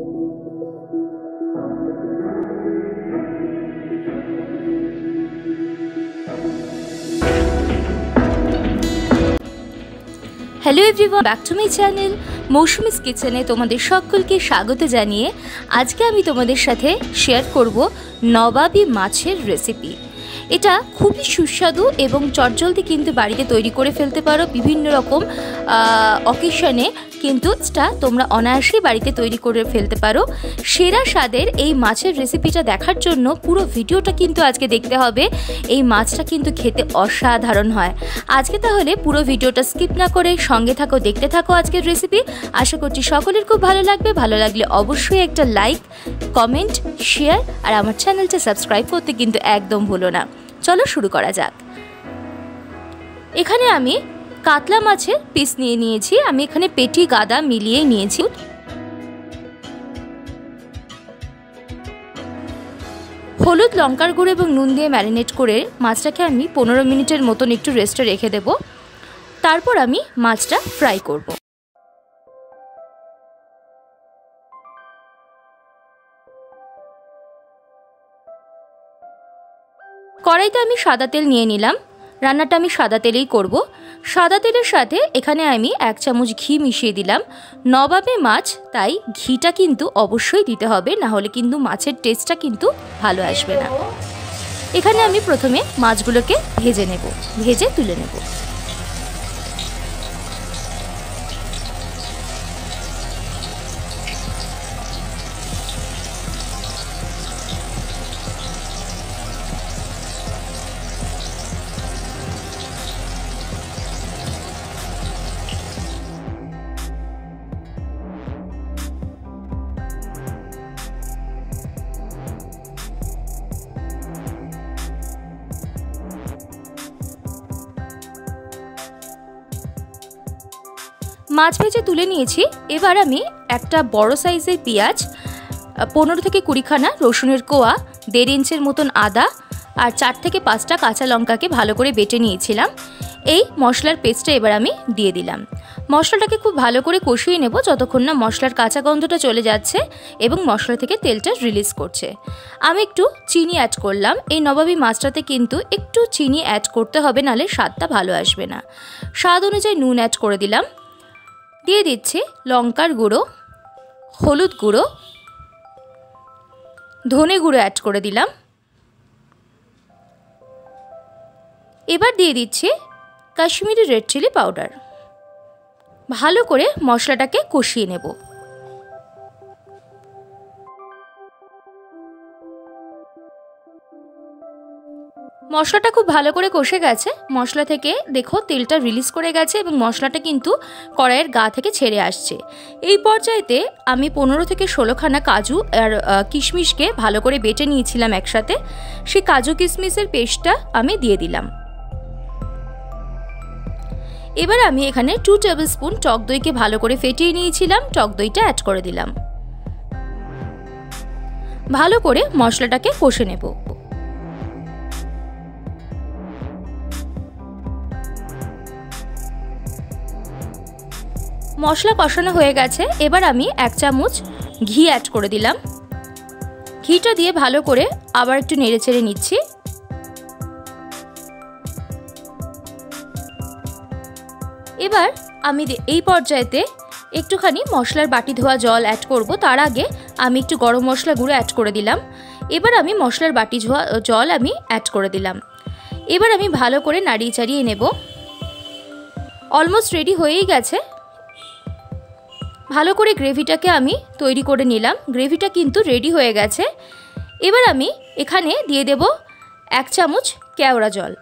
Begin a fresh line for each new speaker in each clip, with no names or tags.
Hello everyone, back to my channel Mousumi's কিচেনে তোমাদের সকলকে স্বাগত জানিয়ে আজকে আমি তোমাদের সাথে শেয়ার করব নবাবি মাছের রেসিপি। এটা খুবই সুস্বাদু এবং চটজলদি কিন্তু বাড়িতে তৈরি করে ফেলতে পারো বিভিন্ন রকম অকেশনে, কিন্তু এটা তোমরা অনায়াসেই বাড়িতে তৈরি করে ফেলতে পারো। সেরা স্বাদের এই মাছের রেসিপিটা দেখার জন্য পুরো ভিডিওটা কিন্তু আজকে দেখতে হবে। এই মাছটা কিন্তু খেতে অসাধারণ হয়। আজকে তাহলে পুরো ভিডিওটা স্কিপ না করে সঙ্গে থাকো, দেখতে থাকো আজকের রেসিপি। আশা করছি সকলের খুব ভালো লাগবে। ভালো লাগলে অবশ্যই একটা লাইক, কমেন্ট, শেয়ার আর আমার চ্যানেলটা সাবস্ক্রাইব করতে কিন্তু একদম ভুলো না। চলো শুরু করা যাক। এখানে আমি কাতলা মাছের পিস নিয়ে নিয়েছি। আমি এখানে পেটি গাদা মিলিয়ে নিয়েছি। হলুদ, লঙ্কার গুঁড়ো এবং নুন দিয়ে ম্যারিনেট করে মাছটাকে আমি 15 মিনিটের মতন একটু রেস্টে রেখে দেব। তারপর আমি মাছটা ফ্রাই করব। কড়াইতে আমি সাদা তেল নিয়ে নিলাম। রান্নাটা আমি সাদা তেলেই করব। সাদা তেলের সাথে এখানে আমি 1 চামচ ঘি মিশিয়ে দিলাম। নবাবি মাছ, তাই ঘিটা কিন্তু অবশ্যই দিতে হবে, না হলে কিন্তু মাছের টেস্টটা কিন্তু ভালো আসবে না। এখানে আমি প্রথমে মাছগুলোকে ভেজে নেব, ভেজে তুলে নেব। মাছ ভেজে তুলে নিয়েছি। এবার আমি একটা বড় সাইজের পেঁয়াজ, 15 থেকে 20 খানা রসুনের কোয়া, 1.5 ইঞ্চের মতন আদা আর 4 থেকে 5টা কাঁচা লঙ্কাকে ভালো করে বেটে নিয়েছিলাম। এই মশলার পেস্টটা এবার আমি দিয়ে দিলাম। মশলাটাকে খুব ভালো করে কষিয়ে নেব যতক্ষণ না মশলার কাঁচা গন্ধটা চলে যাচ্ছে এবং মশলা থেকে তেলটা রিলিজ করছে। আমি একটু চিনি অ্যাড করলাম। এই নবাবি মাছটাতে কিন্তু একটু চিনি অ্যাড করতে হবে, নাহলে স্বাদটা ভালো আসবে না। স্বাদ অনুযায়ী নুন অ্যাড করে দিলাম। দিয়ে দিচ্ছি লঙ্কার গুঁড়ো, হলুদ গুঁড়ো, ধনে গুঁড়ো অ্যাড করে দিলাম। এবার দিয়ে দিচ্ছি কাশ্মীরি রেড চিলি পাউডার। ভালো করে মশলাটাকে কষিয়ে নেব। মশলাটা খুব ভালো করে কষে গেছে। মশলা থেকে দেখো তেলটা রিলিজ করে গেছে এবং মশলাটা কিন্তু কড়াইয়ের গা থেকে ছেড়ে আসছে। এই পর্যায়েতে আমি 15 থেকে 16 খানা কাজু আর কিশমিশকে ভালো করে বেটে নিয়েছিলাম একসাথে। সেই কাজু কিশমিশের পেস্টটা আমি দিয়ে দিলাম। এবার আমি এখানে 2 টেবিল স্পুন টক দইকে ভালো করে ফেটিয়ে নিয়েছিলাম, টক দইটা অ্যাড করে দিলাম। ভালো করে মশলাটাকে কষে নেব। মশলা কষানো হয়ে গেছে। এবার আমি 1 চামচ ঘি অ্যাড করে দিলাম। ঘিটা দিয়ে ভালো করে আবার একটু নেড়ে চেড়ে নিচ্ছি। এবার আমি এই পর্যায়েতে একটুখানি মশলার বাটি ধোয়া জল অ্যাড করব। তার আগে আমি একটু গরম মশলা গুঁড়ো অ্যাড করে দিলাম। এবার আমি মশলার বাটি ধোয়া জল আমি অ্যাড করে দিলাম। এবার আমি ভালো করে নাড়িয়ে চাড়িয়ে নেব। অলমোস্ট রেডি হয়েই গেছে। ভালো করে গ্রেভিটাকে আমি তৈরি করে নিলাম। গ্রেভিটা কিন্তু রেডি হয়ে গেছে। এবার আমি এখানে দিয়ে দেব 1 চামচ কেওড়া জল।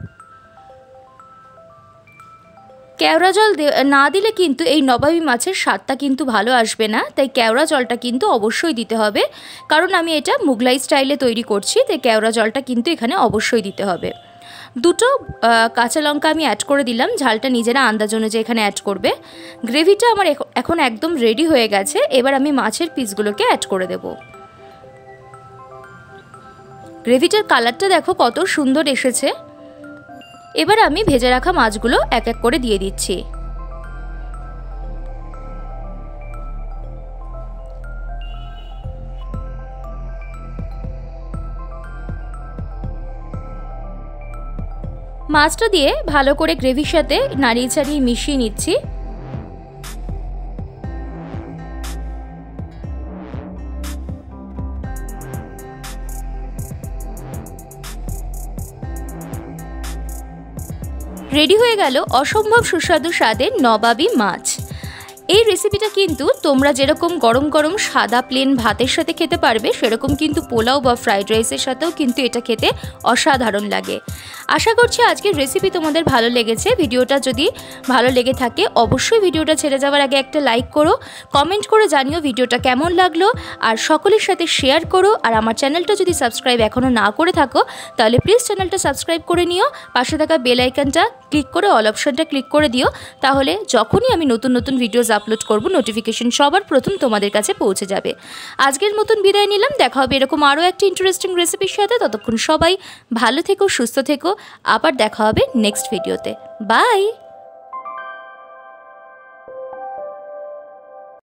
কেওড়া জল না দিলে কিন্তু এই নবাবি মাছের স্বাদটা কিন্তু ভালো আসবে না, তাই কেওড়া জলটা কিন্তু অবশ্যই দিতে হবে। কারণ আমি এটা মুঘলাই স্টাইলে তৈরি করছি, তাই কেওড়া জলটা কিন্তু এখানে অবশ্যই দিতে হবে। 2টো কাঁচা লঙ্কা আমি অ্যাড করে দিলাম। ঝালটা নিজেরা আন্দাজ অনুযায়ী এখানে অ্যাড করবে। গ্রেভিটা আমার এখন একদম রেডি হয়ে গেছে। এবার আমি মাছের পিসগুলোকে অ্যাড করে দেব। গ্রেভিটার কালারটা দেখো কত সুন্দর এসেছে। এবার আমি ভেজে রাখা মাছগুলো এক এক করে দিয়ে দিচ্ছি। মাছটা দিয়ে ভালো করে গ্রেভির সাথে নাড়িয়ে চাড়িয়ে মিশিয়ে নিচ্ছি। রেডি হয়ে গেল অসম্ভব সুস্বাদু স্বাদের নবাবি মাছ। এই রেসিপিটা কিন্তু তোমরা যেরকম গরম গরম সাদা প্লেন ভাতের সাথে খেতে পারবে, সেরকম কিন্তু পোলাও বা ফ্রাইড রাইসের সাথেও কিন্তু এটা খেতে অসাধারণ লাগে। আশা করছি আজকের রেসিপি তোমাদের ভালো লেগেছে। ভিডিওটা যদি ভালো লেগে থাকে অবশ্যই ভিডিওটা ছেড়ে যাওয়ার আগে একটা লাইক করো, কমেন্ট করে জানিও ভিডিওটা কেমন লাগলো, আর সকলের সাথে শেয়ার করো। আর আমার চ্যানেলটা যদি সাবস্ক্রাইব এখনও না করে থাকো তাহলে প্লিজ চ্যানেলটা সাবস্ক্রাইব করে নিও, পাশে থাকা বেল আইকনটা ক্লিক করে অল অপশনটা ক্লিক করে দিও, তাহলে যখনই আমি নতুন নতুন ভিডিওস আপলোড করব নোটিফিকেশন সবার প্রথম তোমাদের কাছে পৌঁছে যাবে। আজকের মতন বিদায় নিলাম, দেখা হবে এরকম আরও একটা ইন্টারেস্টিং রেসিপির সাথে। ততক্ষণ সবাই ভালো থেকো, সুস্থ থেকো, আবার দেখা হবে নেক্সট ভিডিওতে। বাই।